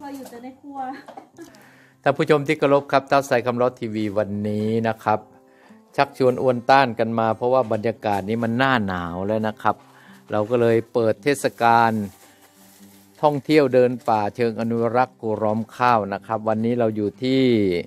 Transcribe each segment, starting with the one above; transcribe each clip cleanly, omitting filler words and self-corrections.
อยอยู่แต่ในครัวท่านผู้ชมที่เคารพครับท้าวใสคำร้อทีวีวันนี้นะครับชักชวนอวนต้านกันมาเพราะว่าบรรยากาศนี้มันหน้าหนาวแล้วนะครับเราก็เลยเปิดเทศกาลท่องเที่ยวเดินป่าเชิงอนุรักษ์กูล้อมข้าวนะครับวันนี้เราอยู่ที่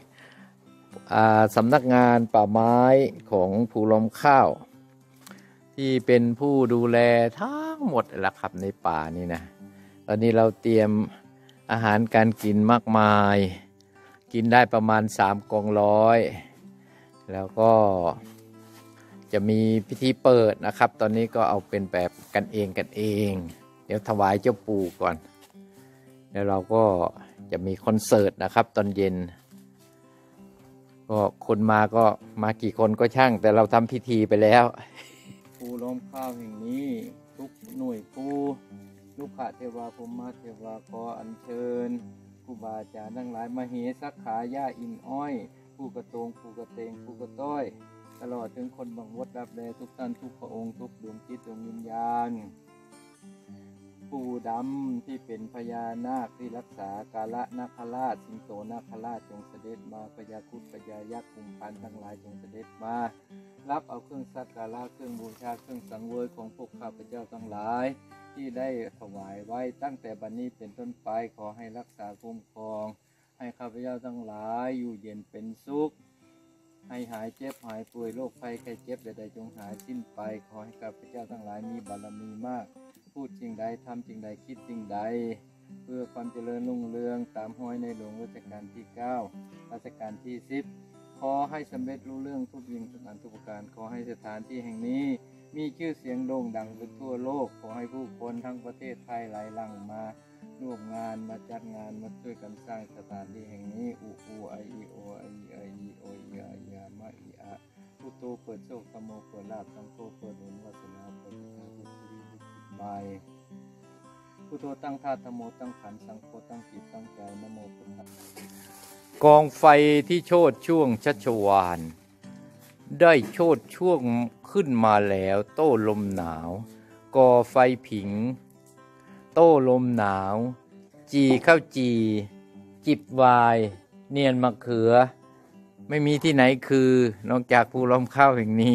สำนักงานป่าไม้ของภูล้อมข้าวที่เป็นผู้ดูแลทั้งหมดแหละครับในป่านี่นะตอนนี้เราเตรียมอาหารการกินมากมายกินได้ประมาณ3 กองร้อยแล้วก็จะมีพิธีเปิดนะครับตอนนี้ก็เอาเป็นแบบกันเองเดี๋ยวถวายเจ้าปู่ก่อนแล้วเราก็จะมีคอนเสิร์ตนะครับตอนเย็นก็คนมาก็มากี่คนก็ช่างแต่เราทำพิธีไปแล้วภูล้อมข้าวแห่งนี้ทุกหน่วยผู้ลูกขะเทวาพรหมเทวาขออัญเชิญครูบาอาจารย์ทั้งหลายมาเหสักขาย่าอินอ้อยผู้กระโตงผู้กระเตงผู้กระต้อยตลอดถึงคนบังวดรับแลทุกท่านทุกพระองค์ทุกดวงจิตดวงวิญญาณปู่ดำที่เป็นพญานาคที่รักษากาละนาคราชสิงโตนาคราชจงเสด็จมาพญาครุฑพญายักษ์กุมพันทั้งหลายจงเสด็จมารับเอาเครื่องสักการะเครื่องบูชาเครื่องสังเวยของพวกข้าพเจ้าทั้งหลายที่ได้ถวายไว้ตั้งแต่บัดนี้เป็นต้นไปขอให้รักษาคุ้มครองให้ข้าพเจ้าทั้งหลายอยู่เย็นเป็นสุขให้หายเจ็บหายป่วยโรคภัยไข้เจ็บใดๆจงหายสิ้นไปขอให้ข้าพเจ้าทั้งหลายมีบารมีมากพูดสิ่งใดทำสิ่งใดคิดสิ่งใดเพื่อความเจริญรุ่งเรืองตามห้อยในหลวงรัชกาลที่9รัชกาลที่10ขอให้สำเร็จรุ่งเรืองทุกสิ่งทุกอันทุกประการขอให้สถานที่แห่งนี้มีชื่อเสียงโด่งดังไปทั่วโลกขอให้ผู้คนทั้งประเทศไทยไหลหลั่งมาร่วมงานมาจัดงานมาช่วยกันสร้างสถานที่แห่งนี้อูไอโอไอโอยามะอีอะพุทโธเปิดโชคธรรมโมเปิดลาภสังโฆเปิดบุญวาสนาเปิดทางสิริบายพุทโธตั้งธาตุธรรมโมตั้งขันธ์สังโฆตั้งจิตตั้งใจนะโมพุทธะกองไฟที่โชติช่วงชัชวาลได้โชติช่วงขึ้นมาแล้วโต้ลมหนาวก่อไฟผิงโต้ลมหนาวจีข้าวจีจิบวายเนียนมะเขือไม่มีที่ไหนคือนอกจากภูล้อมข้าวแห่งนี้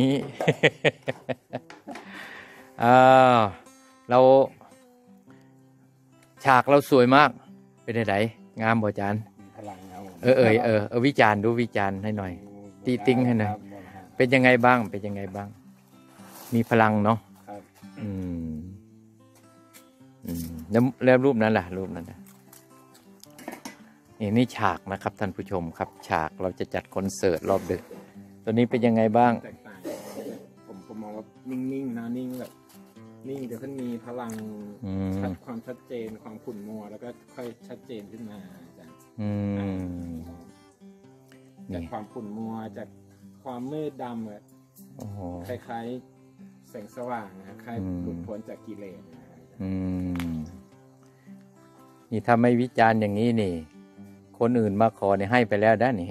เราฉากเราสวยมากเป็นไงงามบ่อาจารย์วิจารณ์ดูวิจารณ์ให้หน่อยตีติ้งให้หน่อยเป็นยังไงบ้างมีพลังเนาะแล้วรูปนั้นล่ะนี่ฉากนะครับท่านผู้ชมครับฉากเราจะจัดคอนเสิร์ตรอบดึกตัวนี้เป็นยังไงบ้างแตกต่างผมมองว่านิ่งๆนะนิ่งแบบนิ่งเดี๋ยวขึ้นมีพลังความชัดเจนความขุ่นมัวแล้วก็ค่อยชัดเจนขึ้นมาอาจารย์จากความขุ่นมัวจากความมืดดำแบบคล้ายๆแสงสว่างนะคล้ายหลุดพ้นจากกิเลสนี่ถ้าไม่วิจารณ์อย่างนี้นี่คนอื่นมาขอเนี่ยให้ไปแล้วด้านนี่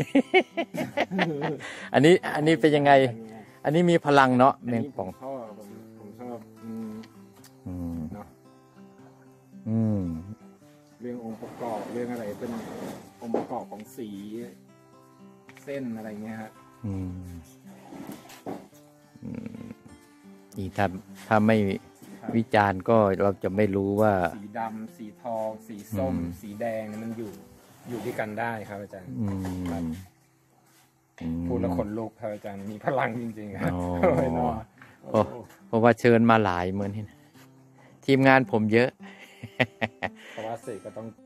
อันนี้เป็นยังไงอันนี้มีพลังเนาะแมงป่องผมชอบเนาะเรื่ององค์ประกอบเรื่องอะไรเป็นองค์ประกอบของสีเส้นอะไรเงี้ยฮะนี่ถ้าไม่วิจารณ์ก็เราจะไม่รู้ว่าสีดำสีทองสีส้มสีแดงมันอยู่ด้วยกันได้ครับอาจารย์พูดแล้วขนลุกครับอาจารย์มีพลังจริงๆครับเพราะว่าเชิญมาหลายเหมือนที่ทีมงานผมเยอะเพราะว่าสื่อก็ต้อง